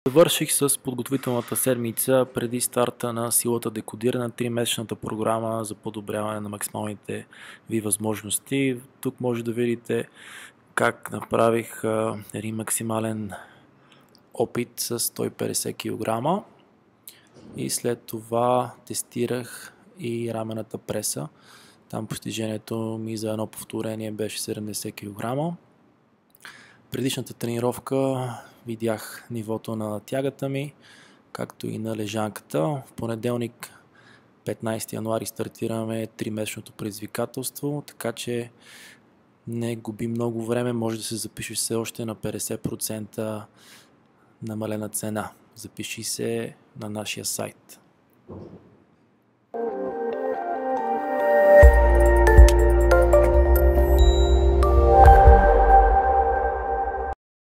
Завърших с подготвителната седмица преди старта на силата декодиране на 3-месечната програма за подобряване на максималните ви възможности. Тук може да видите как направих един максимален опит с 150 кг и след това тестирах и рамената преса. Там постижението ми за едно повторение беше 70 кг. Предишната тренировка видях нивото на тягата ми, както и на лежанката. В понеделник, 15 януари, стартираме 3-месечното предизвикателство, така че не губи много време, може да се запишеш все още на 50% намалена цена. Запиши се на нашия сайт.